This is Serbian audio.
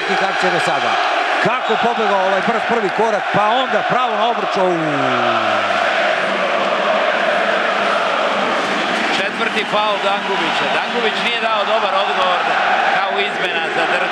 takvih akcija do sada. Kako pobegao ovaj prvi korak, pa onda pravo na obruč. Četvrti faul Dangubića. Dangubić nije dao dobar odgovor kao izmena za